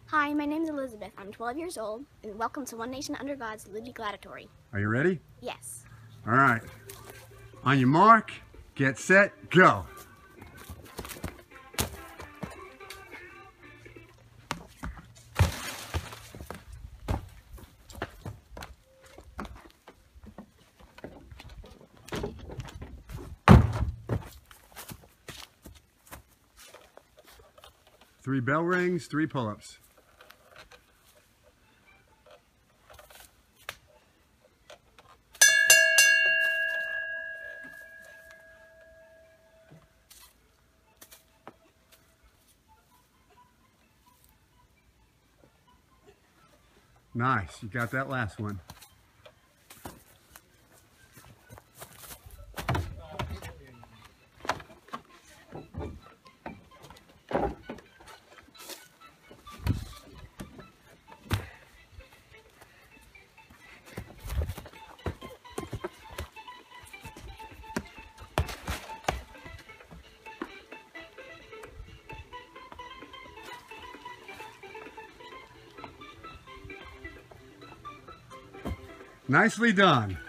Hi, my name is Elizabeth. I'm 12 years old, and welcome to One Nation Under God's Ludi Gladiatory. Are you ready? Yes. All right. On your mark, get set, go. Three bell rings, 3 pull-ups. Nice, you got that last one. Nicely done.